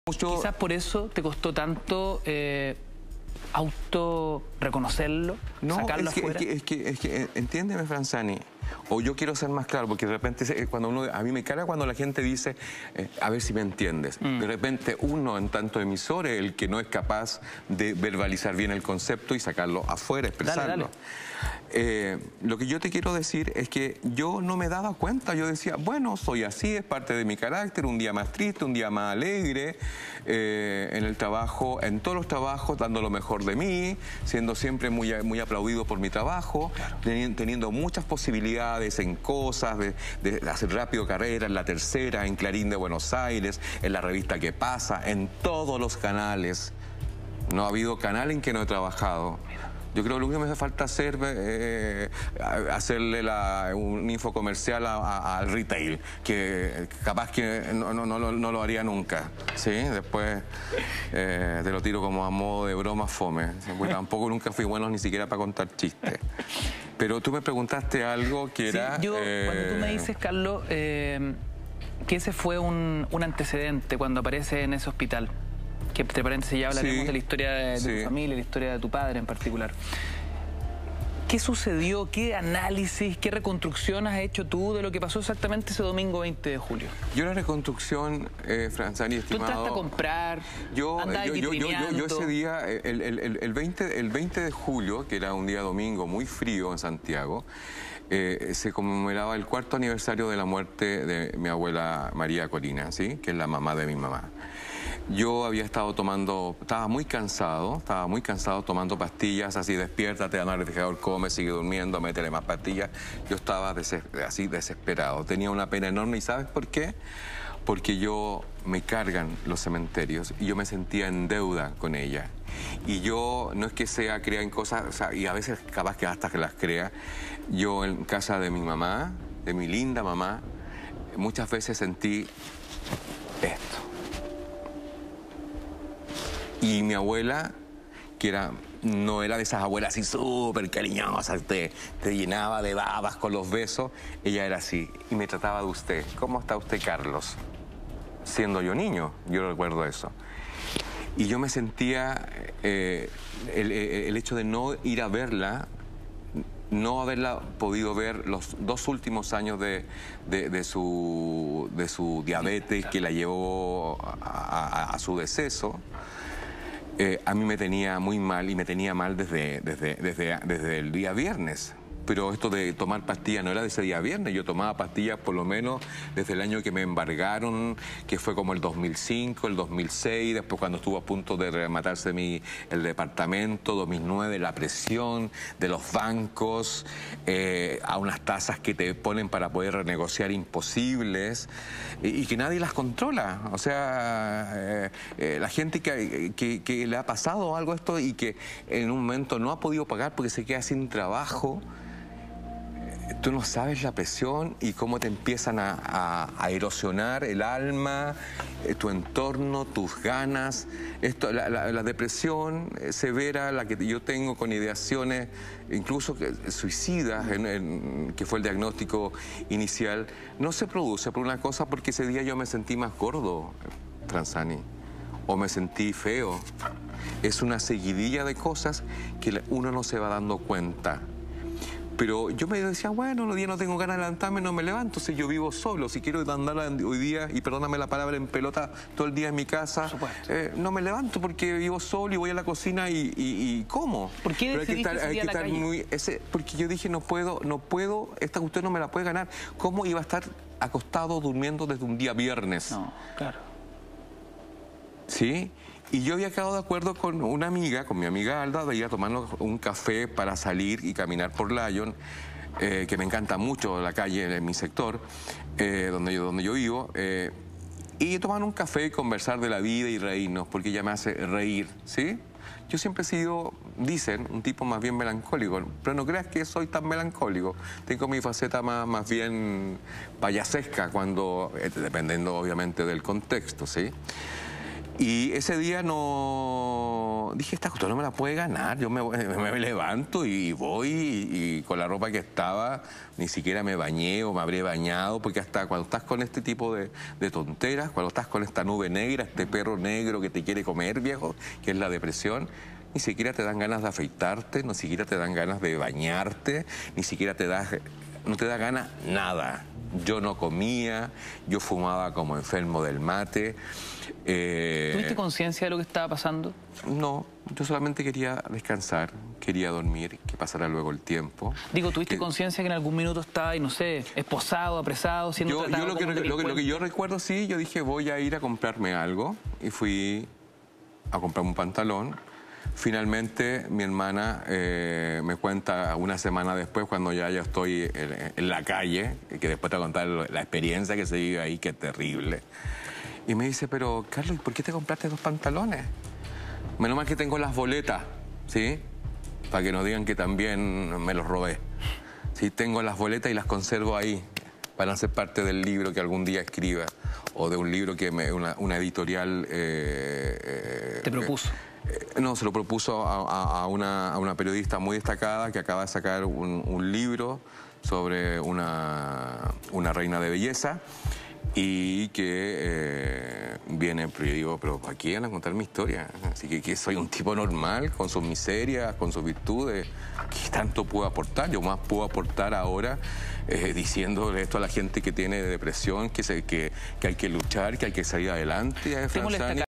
mucho... Quizás por eso te costó tanto auto reconocerlo, sacarlo afuera. Es que entiéndeme, Franzani, o yo quiero ser más claro, porque de repente a mí me carga cuando la gente dice, a ver si me entiendes. De repente uno, en tanto emisor, es el que no es capaz de verbalizar bien el concepto y sacarlo afuera, expresarlo. Dale. Lo que yo te quiero decir es que yo no me daba cuenta. Yo decía, bueno, soy así, es parte de mi carácter, un día más triste, un día más alegre, en el trabajo, en todos los trabajos, dando lo mejor de mí, siendo siempre muy aplaudido por mi trabajo, teniendo muchas posibilidades en cosas, de hacer rápido carrera, en La Tercera, en Clarín de Buenos Aires, en la revista ¿Qué pasa?, en todos los canales. No ha habido canal en que no he trabajado. Yo creo que lo único que me hace falta hacer hacerle un infocomercial al retail, que capaz que no lo haría nunca, ¿sí? Después te lo tiro como a modo de broma fome, porque tampoco nunca fui bueno ni siquiera para contar chistes. Pero tú me preguntaste algo que era... Sí, cuando tú me dices, Carlos, que ese fue un antecedente cuando aparece en ese hospital, que entre paréntesis ya hablaremos de la historia de tu familia, la historia de tu padre en particular. ¿Qué sucedió? ¿Qué análisis, qué reconstrucción has hecho tú de lo que pasó exactamente ese domingo 20 de julio? Yo la reconstrucción, Franzani, estimado... ¿Tú entraste a comprar? Yo ese día, el 20 de julio, que era un día domingo muy frío en Santiago, se conmemoraba el 4º aniversario de la muerte de mi abuela María Corina, ¿sí?, que es la mamá de mi mamá. Yo había estado estaba muy cansado tomando pastillas, así, despiértate, anda al refrigerador, come, sigue durmiendo, métele más pastillas. Yo estaba así desesperado, tenía una pena enorme. ¿Y sabes por qué? Porque me cargan los cementerios y yo me sentía en deuda con ella. Y yo no es que crea en cosas, o sea, y a veces capaz que hasta que las crea. Yo en casa de mi mamá, de mi linda mamá, muchas veces sentí esto. Y mi abuela, que no era de esas abuelas así súper cariñosas, te llenaba de babas con los besos, ella era así y me trataba de usted. ¿Cómo está usted, Carlos? Siendo yo niño, yo recuerdo eso. Y yo me sentía, el hecho de no ir a verla, no haberla podido ver los 2 últimos años de su diabetes, que la llevó a su deceso, a mí me tenía muy mal, y me tenía mal desde el día viernes. Pero esto de tomar pastillas no era de ese día viernes. Yo tomaba pastillas por lo menos desde el año que me embargaron, que fue como el 2005, el 2006, después cuando estuvo a punto de rematarse el departamento, 2009, la presión de los bancos, a unas tasas que te ponen para poder renegociar imposibles y que nadie las controla. O sea, la gente que le ha pasado algo a esto y que en un momento no ha podido pagar porque se queda sin trabajo, tú no sabes la presión y cómo te empiezan a erosionar el alma, tu entorno, tus ganas. La depresión severa, la que yo tengo con ideaciones, incluso suicidas, que fue el diagnóstico inicial, no se produce por una cosa, porque ese día yo me sentí más gordo, Franzani, o me sentí feo. Es una seguidilla de cosas que uno no se va dando cuenta. Pero yo me decía, bueno, hoy día no tengo ganas de levantarme, no me levanto, si yo vivo solo, si quiero andar hoy día, y perdóname la palabra, en pelota todo el día en mi casa, no me levanto porque vivo solo y voy a la cocina y como. ¿Por qué decidiste salir a la calle? Porque yo dije, no puedo, esta cuestión no me la puede ganar. ¿Cómo iba a estar acostado durmiendo desde un día viernes? No, claro. ¿Sí? Y yo había quedado de acuerdo con una amiga, con mi amiga Alda, de ir a tomarnos un café para salir y caminar por Lyon, que me encanta mucho la calle en mi sector, donde yo vivo, y tomar un café y conversar de la vida y reírnos, porque ella me hace reír, ¿sí? Yo siempre he sido, dicen, un tipo más bien melancólico, pero no creas que soy tan melancólico. Tengo mi faceta más bien payasesca, dependiendo obviamente del contexto, ¿sí? Y ese día no... Dije, esta cuestión no me la puede ganar. Yo me levanto y voy y con la ropa que estaba ni siquiera me bañé o me habré bañado, porque hasta cuando estás con este tipo de tonteras, cuando estás con esta nube negra, este perro negro que te quiere comer, viejo, que es la depresión, ni siquiera te dan ganas de afeitarte, ni siquiera te dan ganas de bañarte, ni siquiera no te da ganas nada. Yo no comía, yo fumaba como enfermo del mate. ¿Tuviste conciencia de lo que estaba pasando? No, yo solamente quería descansar, quería dormir, que pasara luego el tiempo. Digo, ¿tuviste conciencia que en algún minuto estaba, y no sé, esposado, apresado, siendo tratado lo que yo recuerdo, sí, yo dije, voy a ir a comprarme algo, y fui a comprarme un pantalón. Finalmente, mi hermana me cuenta una semana después, cuando ya yo estoy en la calle, que después te voy a contar la experiencia que se vive ahí, que es terrible. Y me dice, pero Carlos, ¿por qué te compraste 2 pantalones? Menos mal que tengo las boletas, ¿sí? Para que no digan que también me los robé. Sí, tengo las boletas y las conservo ahí, para hacer parte del libro que algún día escriba, o de un libro que una editorial... ¿Te propuso? No, se lo propuso a una periodista muy destacada que acaba de sacar un libro sobre una reina de belleza y que viene, pero yo digo, pero aquí van a contar mi historia. Así que soy un tipo normal, con sus miserias, con sus virtudes. ¿Qué tanto puedo aportar? Yo más puedo aportar ahora diciéndole esto a la gente que tiene depresión, que hay que luchar, que hay que salir adelante.